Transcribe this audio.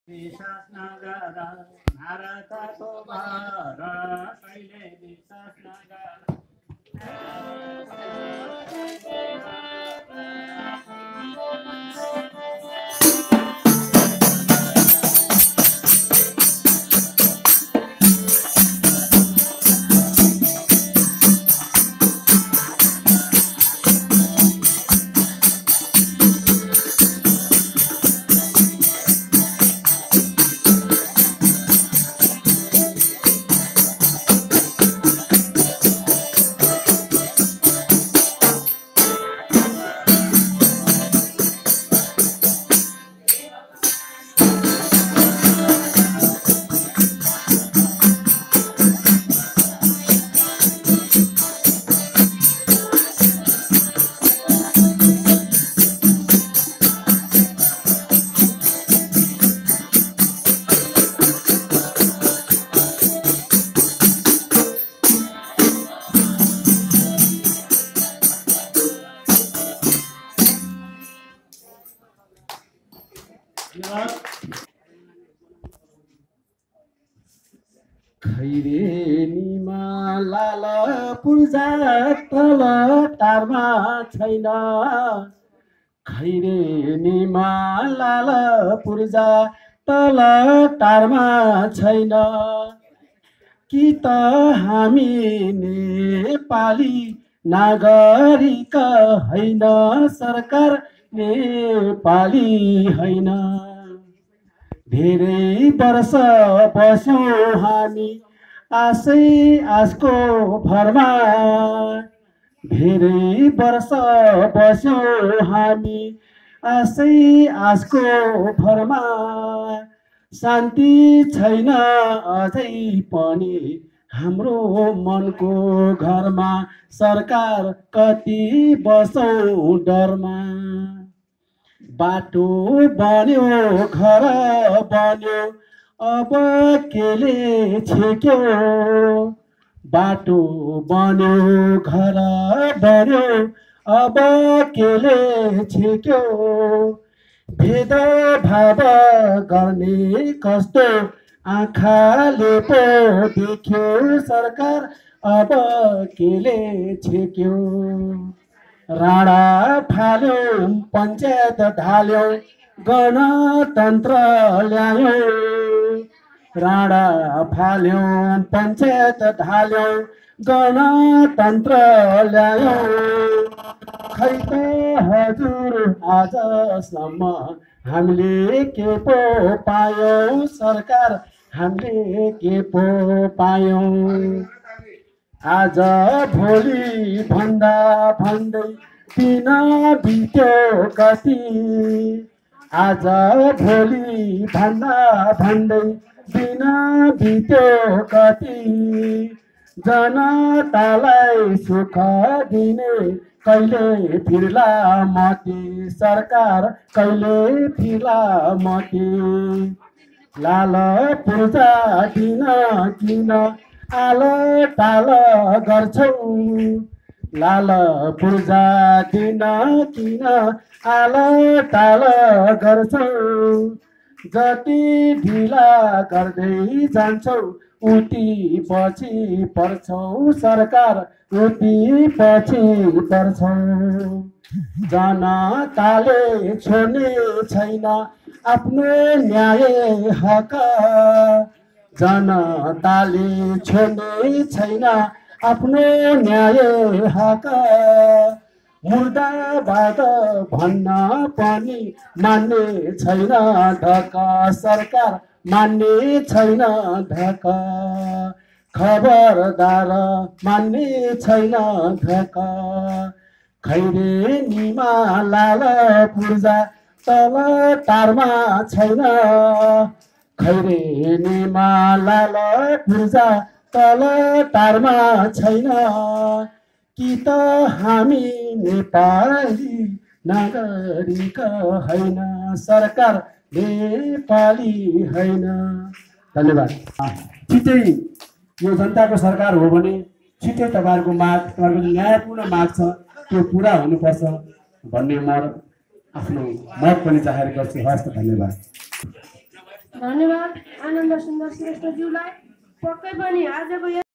विश्वास नगर भारतको भर कहिले विश्वास नगर खैरेनीमा लाल पूर्जा तल टारमा छैन खैरेनीमा लाल पूर्जा तल टारमा छैन कि त हामी नेपाली नागरिक हैन सरकार नेपाली हैन धेरै वर्ष बस्यौं हामी आशै आशको भरमा धेरै वर्ष बस्यौं हामी आशै आशको भरमा शान्ति छैन अझै पनि हाम्रो मनको घरमा सरकार कति बसौँ डरमा बाटो बन्यो घर बन्यो अब केले छेक्यो बाटो बन्यो घर बन्यो अब केले छेक्यो भेदभाव गर्ने कस्तो आँखाले पो देख्यो सरकार अब केले छेक्यो राणा फाल्यौं पञ्चायत ढाल्यौं गणतन्त्र ल्यायौं राणा फाल्यौं पञ्चायत ढाल्यौं गणतन्त्र ल्यायौं खै त हजुर आजसम्म हामीले के पो पायौं सरकार हामीले के पो पायौं आज भोलि भन्दा भन्दै दिन बित्यो कति आज भोलि भन्दा भन्दै दिन बित्यो कति जनतालाई सुख दिने कहिले फिर्ला मती सरकार कहिले फिर्ला मती लाल पूर्जा दिन किन आल टाल गर्छौ लाल पूर्जा दिन किन आल टाल गर्छौ जति ढिला गर्दै जान्छौ उति पछि पर्छौ सरकार उति पछि पर्छौ जनताले छोड्ने छैन आफ्नो न्याय हक जनताले छोड्ने छैन आफ्नो न्याय हक मुर्दाबाद भन्न पनि मान्ने छैन ढक सरकार मान्ने छैन ढक खबरदार मान्ने छैन ढक खैरेनीमा लाल पूर्जा तल टारमा छैन खैरेनीमा लाल पूर्जा तल टारमा छैन कि त हामी नेपाली नागरिक हैन सरकार नेपाली हैन। धन्यवाद। छिटै यो जनताको सरकार हो भने छिटै तपाईहरुको माग तपाईहरुको न्यायपूर्ण माग छ त्यो पूरा हुनुपर्छ भन्ने म आफ्नो मत पनि जाहेर गर्छु। हस्त। धन्यवाद। धन्यवाद आनन्द सुन्दर श्रेष्ठज्यूलाई। पक्कै पनि आजको